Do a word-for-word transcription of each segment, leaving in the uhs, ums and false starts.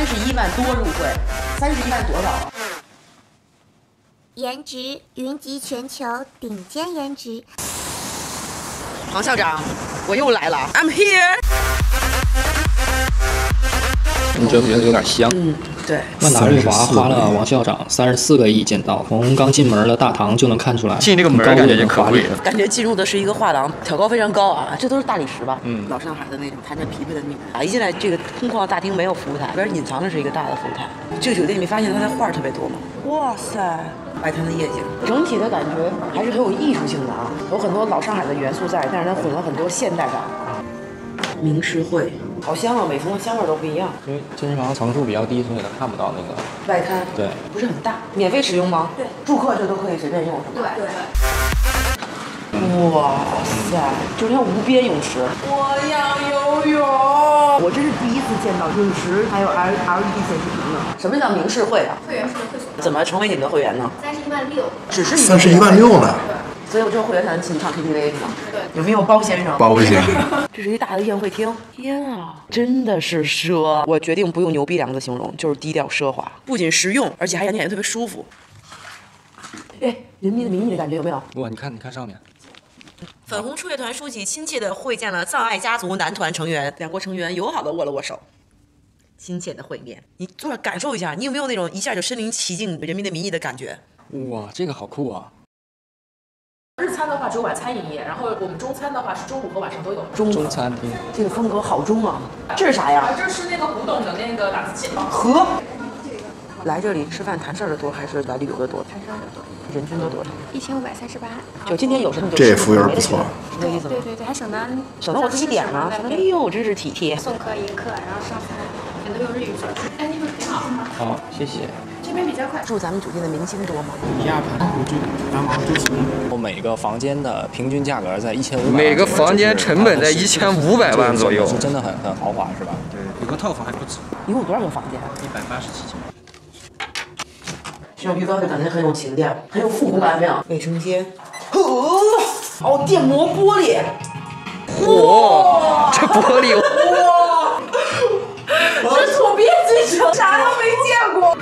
十一万多入会，三十一万多少啊？ 颜值云集全球顶尖颜值。 黄校长，我又来了 ，I'm here。 你觉不觉得有点香？ 嗯，对。 万达瑞华花了王校长三十四个亿建造，从刚进门的大堂就能看出来， 进这个门感觉就可贵了。 感觉进入的是一个画廊，挑高非常高啊，这都是大理石吧？嗯，老上海的那种弹着琵琶的女人啊，一进来这个空旷的大厅没有服务台，里边隐藏的是一个大的服务台。这个酒店你没发现它的画特别多吗？哇塞！外滩的夜景，整体的感觉还是很有艺术性的啊，有很多老上海的元素在，但是它混了很多现代感。明世会，好香啊！每层的香味都不一样。 因为健身房层数比较低，所以它看不到那个外滩。 对， 不是很大，免费使用吗？对，住客这都可以随便用，是吗？对对。哇塞，就是像无边泳池。我要游泳！我真是第一次见到泳池还有 L L E D 显示屏的。什么叫明世会啊？ 会员是会所。 怎么成为你们的会员呢？ 三十一万六。 只是三十一万六呢。 所以我这个会员才能请你唱 K T V 是吗？对。有没有包先生？ 包先生。 这是一大的宴会厅。天啊，真的是奢！我决定不用牛逼两个字形容，就是低调奢华，不仅实用，而且还让你感觉特别舒服。哎，人民的名义的感觉有没有？ 哇，你看，你看上面。 粉红初乐团书记亲切地会见了藏爱家族男团成员，两国成员友好地握了握手，亲切的会面。你坐着感受一下，你有没有那种一下就身临其境《人民的名义》的感觉？ 哇，这个好酷啊！ 日餐的话只有晚餐营业，然后我们中餐的话是中午和晚上都有。 中中餐厅， 这个风格好中啊！这是啥呀？ 啊，这是那个古董的那个打字器。 和来这里吃饭谈事儿的多，还是来旅游的多？谈事儿的多。人均都多少？ 一千五百三十八。 就今天有什么就这服务员不错， 是这意思吗？ 对对对，还省得省得我自己点吗？哎呦，真是体贴。 送客迎客，然后上菜，全都用日语说。哎，那个挺好。 好，谢谢。 这边比较快。 住咱们酒店的明星多吗？ 一二排入住，然后就是。 每个房间的平均价格在一千五。 每个房间成本在一千五百万左右， 是真的很很豪华，是吧？ 对，有个套房还不止。 一共多少个房间？ 一百八十七间。 这种浴缸就感觉很有情调，很有复古感，没有？卫生间，哦，电磨玻璃， 哇，这玻璃， 哇，这是我编辑成，啥都没见过，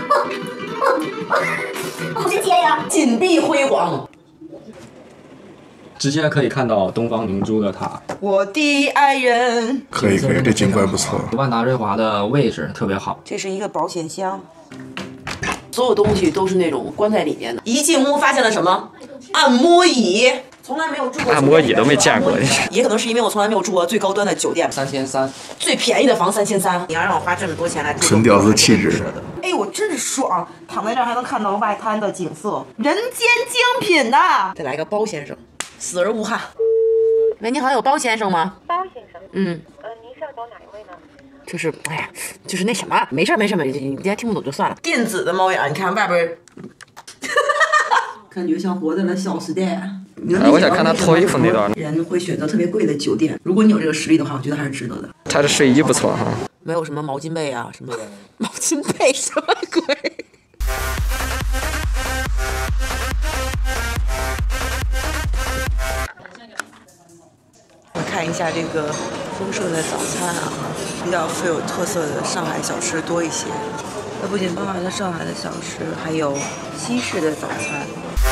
好直接呀！ 金碧辉煌， 直接可以看到东方明珠的塔。 我的爱人， 可以可以，这景观不错。 万达瑞华的位置特别好。 这是一个保险箱。所有东西都是那种关在里面的。一进屋发现了什么？按摩椅，从来没有住过。 按摩椅都没见过， 也可能是因为我从来没有住过最高端的酒店。 三千三， 最便宜的房三千三。你要让我花这么多钱来住， 纯屌丝气质。 哎，我真是爽，躺在这儿还能看到外滩的景色，人间精品呐！再来个包先生，死而无憾。喂，你好，有包先生吗？ 包先生。 嗯。 呃，您是要找哪一位呢？ 就是，哎呀，就是那什么，没事没事没事，你还听不懂就算了。电子的猫眼，你看外边，感觉像活在了小时代。 哎，我想看他脱衣服那段。 人会选择特别贵的酒店，如果你有这个实力的话，我觉得还是值得的。 他的睡衣不错哈。 没有什么毛巾被啊，什么毛巾被什么鬼？我看一下这个丰盛的早餐啊，比较富有特色的上海小吃多一些。它不仅包含了上海的小吃，还有西式的早餐。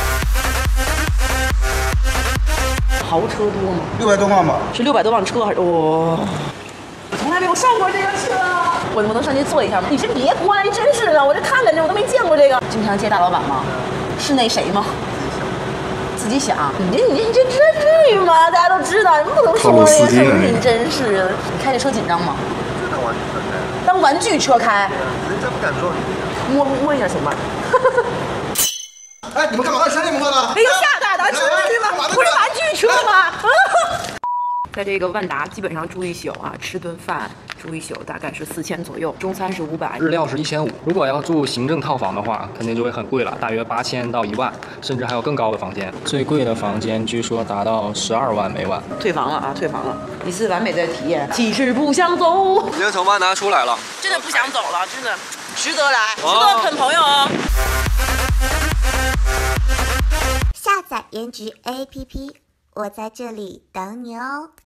豪车多吗？ 六百多万吧。 是六百多万车还是？哇、哦！我从来没有上过这个车。我我能上去坐一下吗？你先别关，真是的，我这看看这，我都没见过这个。经常接大老板吗？是那谁吗？自己想，你这你这你这这至于吗？大家都知道，你不能说这个事儿，你真是的。你开这车紧张吗？当玩具车开。 人家不敢坐。 摸摸一下行吗？ 哎，你们干嘛？谁你们喝的？ 哎呦，吓大的，是玩具吗？不是玩具车吗？在这个万达基本上住一宿啊，吃顿饭住一宿大概是四千左右，中餐是五百， 日料是一千五。如果要住行政套房的话，肯定就会很贵了，大约八千到一万，甚至还有更高的房间。最贵的房间据说达到十二万每晚。 退房了啊，退房了，一次完美的体验。其实不想走， 已经从万达出来了， 真的不想走了，真的值得来，值得啃朋友哦。 下载颜值 A P P， 我在这里等你哦。